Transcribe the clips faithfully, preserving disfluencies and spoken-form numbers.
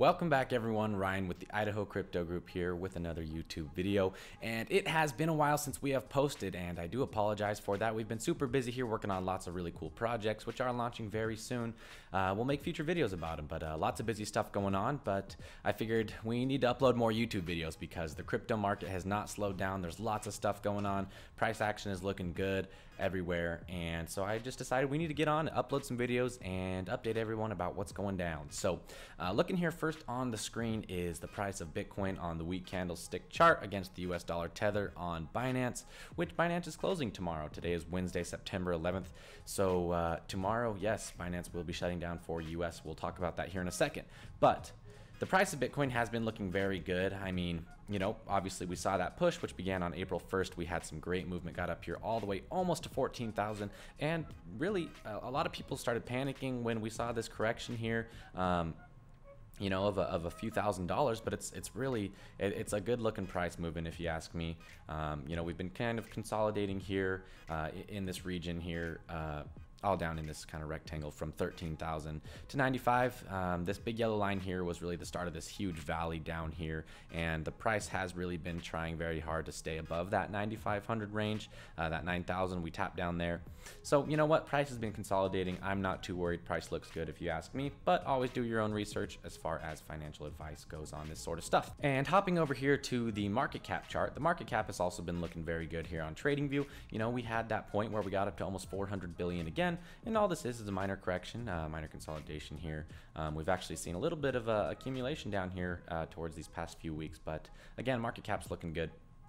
Welcome back everyone, Ryan with the Idaho Crypto Group here with another YouTube video, and it has been a while since we have posted, and I do apologize for that. We've been super busy here working on lots of really cool projects which are launching very soon. Uh, we'll make future videos about them, but uh, lots of busy stuff going on. But I figured we need to upload more YouTube videos because the crypto market has not slowed down. There's lots of stuff going on. Price action is looking good everywhere, and so I just decided we need to get on, upload some videos, and update everyone about what's going down. So uh, looking here first on the screen is the price of Bitcoin on the week candlestick chart against the U S dollar tether on Binance, which Binance is closing tomorrow. Today is Wednesday, September eleventh. So uh, tomorrow, yes, Binance will be shutting down for U S. We'll talk about that here in a second. But the price of Bitcoin has been looking very good. I mean, you know, obviously we saw that push, which began on April first. We had some great movement, got up here all the way almost to fourteen thousand. And really, uh, a lot of people started panicking when we saw this correction here. Um, you know, of a, of a few thousand dollars, but it's it's really it, it's a good looking price movement if you ask me. Um, you know, we've been kind of consolidating here uh, in this region here, uh, all down in this kind of rectangle from thirteen thousand to ninety-five. Um, this big yellow line here was really the start of this huge valley down here, and the price has really been trying very hard to stay above that ninety-five hundred range, uh, that nine thousand we tapped down there. So you know what, price has been consolidating. I'm not too worried. Price looks good if you ask me, but always do your own research as far as financial advice goes on this sort of stuff. And hopping over here to the market cap chart, the market cap has also been looking very good here on TradingView. You know, we had that point where we got up to almost four hundred billion again. And all this is is a minor correction, uh, minor consolidation here. Um, we've actually seen a little bit of uh, accumulation down here uh, towards these past few weeks, but again, market cap's looking good,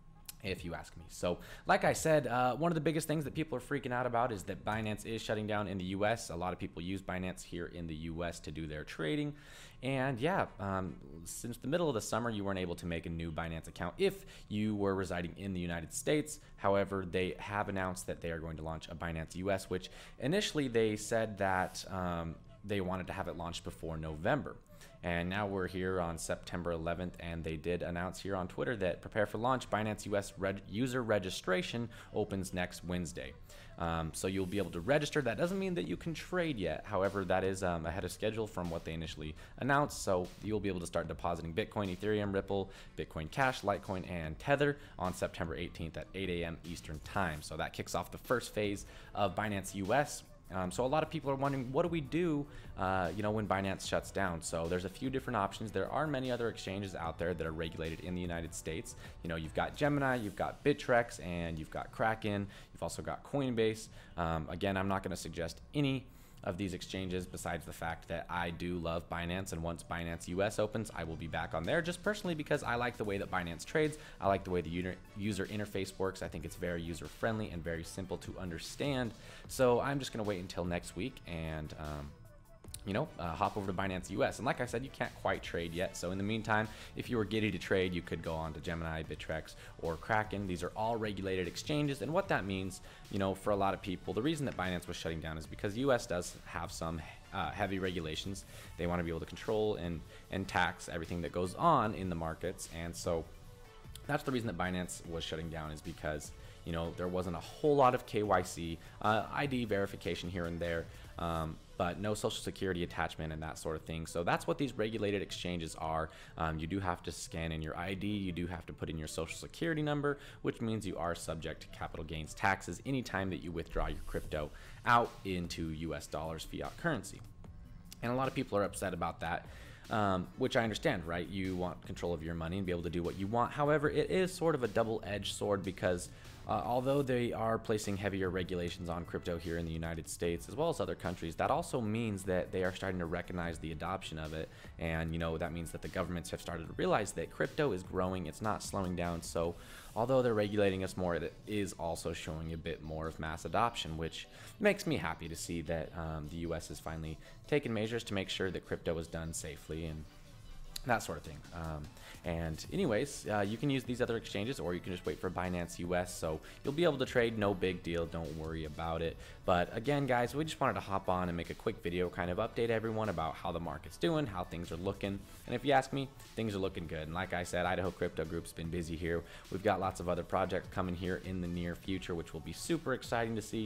if you ask me. So like I said, uh, one of the biggest things that people are freaking out about is that Binance is shutting down in the U S. A lot of people use Binance here in the U S to do their trading. And yeah, um, since the middle of the summer, you weren't able to make a new Binance account if you were residing in the United States. However, they have announced that they are going to launch a Binance U S, which initially they said that um, they wanted to have it launched before November. And now we're here on September eleventh, and they did announce here on Twitter that prepare for launch. Binance U S reg user registration opens next Wednesday. Um, so you'll be able to register. That doesn't mean that you can trade yet. However, that is um, ahead of schedule from what they initially announced. So you'll be able to start depositing Bitcoin, Ethereum, Ripple, Bitcoin Cash, Litecoin, and Tether on September eighteenth at eight A M Eastern Time. So that kicks off the first phase of Binance U S. Um, so a lot of people are wondering, what do we do, uh, you know, when Binance shuts down? So there's a few different options. There are many other exchanges out there that are regulated in the United States. You know, you've got Gemini, you've got Bittrex, and you've got Kraken. You've also got Coinbase. Um, again, I'm not going to suggest any of these exchanges besides the fact that I do love Binance, and once Binance U S opens, I will be back on there, just personally because I like the way that Binance trades. I like the way the user interface works. I think it's very user friendly and very simple to understand. So I'm just going to wait until next week and um, you know, uh, hop over to Binance U S. And like I said, you can't quite trade yet. So in the meantime, if you were giddy to trade, you could go on to Gemini, Bittrex, or Kraken. These are all regulated exchanges. And what that means, you know, for a lot of people, the reason that Binance was shutting down is because U S does have some uh, heavy regulations. They want to be able to control and, and tax everything that goes on in the markets. And so that's the reason that Binance was shutting down, is because, you know, there wasn't a whole lot of K Y C, uh, I D verification here and there, um, but no social security attachment and that sort of thing. So that's what these regulated exchanges are. Um, you do have to scan in your I D, you do have to put in your social security number, which means you are subject to capital gains taxes anytime that you withdraw your crypto out into U S dollars fiat currency. And a lot of people are upset about that. Um, which I understand, right? You want control of your money and be able to do what you want. However, it is sort of a double-edged sword because uh, although they are placing heavier regulations on crypto here in the United States as well as other countries, that also means that they are starting to recognize the adoption of it. And, you know, that means that the governments have started to realize that crypto is growing, it's not slowing down. So although they're regulating us more, it is also showing a bit more of mass adoption, which makes me happy to see that um, the U S is finally taking measures to make sure that crypto is done safely and that sort of thing. Um, and anyways, uh, you can use these other exchanges, or you can just wait for Binance U S. So you'll be able to trade, no big deal, don't worry about it. But again, guys, we just wanted to hop on and make a quick video, kind of update everyone about how the market's doing, how things are looking. And if you ask me, things are looking good. And like I said, Idaho Crypto Group's been busy here. We've got lots of other projects coming here in the near future, which will be super exciting to see.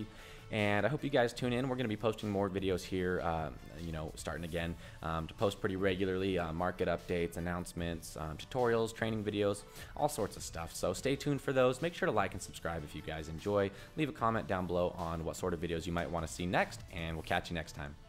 And I hope you guys tune in. We're going to be posting more videos here, uh, you know, starting again um, to post pretty regularly, uh, market updates, announcements, um, tutorials, training videos, all sorts of stuff. So stay tuned for those. Make sure to like and subscribe if you guys enjoy. Leave a comment down below on what sort of videos you might want to see next, and we'll catch you next time.